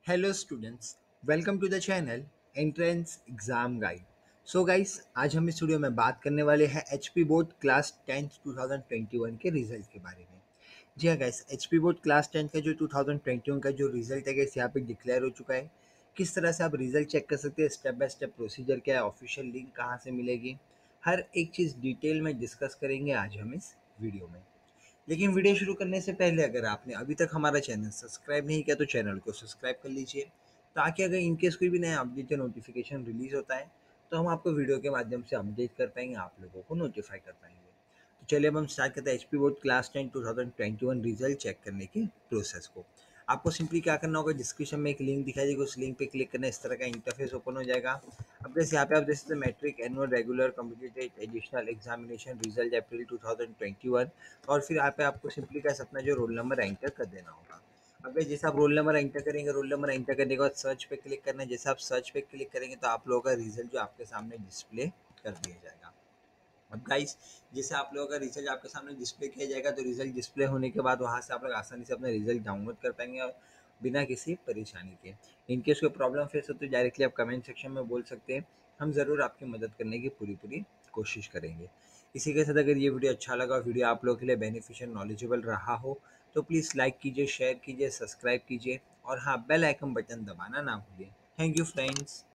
Hello students, welcome to the channel entrance exam guide. So guys, आज हम इस video में बात करने वाले हैं एचपी बोर्ड क्लास 10th 2021 के रिजल्ट के बारे में। जी हाँ गाइस, एचपी बोर्ड क्लास 10 का जो 2021 का जो रिजल्ट है गाइस, यहाँ पे डिक्लेयर हो चुका है। किस तरह से आप रिजल्ट चेक कर सकते हैं, स्टेप बाय स्टेप प्रोसीजर क्या है, ऑफिशियल लिंक कहाँ से मिलेगी, हर एक चीज़ डिटेल में डिस्कस करेंगे आज हम इस वीडियो में। लेकिन वीडियो शुरू करने से पहले अगर आपने अभी तक हमारा चैनल सब्सक्राइब नहीं किया तो चैनल को सब्सक्राइब कर लीजिए, ताकि अगर इनकेस कोई भी नया अपडेट या नोटिफिकेशन रिलीज होता है तो हम आपको वीडियो के माध्यम से अपडेट कर पाएंगे, आप लोगों को नोटिफाई कर पाएंगे। तो चलिए अब हम स्टार्ट करते हैं HP board class 10 2021 result check करने की प्रोसेस को। आपको सिंपली क्या करना होगा, डिस्क्रिप्शन में एक लिंक दिखाई देगी, उस लिंक पे क्लिक करना, इस तरह का इंटरफेस ओपन हो जाएगा। अब जैसे यहाँ पे आप देख सकते हैं matric annual regular competitive additional examination result April 2021। और फिर यहाँ पे आपको सिंपली क्या अपना जो रोल नंबर एंटर कर देना होगा। अब गाइस, जैसे आप रोल नंबर एंटर करेंगे, रोल नंबर एंटर करने के बाद सर्च पे क्लिक करना है। जैसे आप सर्च पे क्लिक करेंगे तो आप लोगों का रिजल्ट जो आपके सामने डिस्प्ले कर दिया जाएगा। अब गाइस, जैसे आप लोगों का रिजल्ट आपके सामने डिस्प्ले किया जाएगा तो रिजल्ट डिस्प्ले होने के बाद वहाँ से आप लोग आसानी से अपना रिजल्ट डाउनलोड कर पाएंगे, और बिना किसी परेशानी के। इनकेस कोई प्रॉब्लम फेस हो तो डायरेक्टली आप कमेंट सेक्शन में बोल सकते हैं, हम ज़रूर आपकी मदद करने की पूरी पूरी कोशिश करेंगे। इसी के साथ अगर ये वीडियो अच्छा लगा, वीडियो आप लोगों के लिए बेनिफिशियल नॉलेजेबल रहा हो, तो प्लीज़ लाइक कीजिए, शेयर कीजिए, सब्सक्राइब कीजिए, और हाँ, बेल आइकन बटन दबाना ना भूलिए। Thank you friends.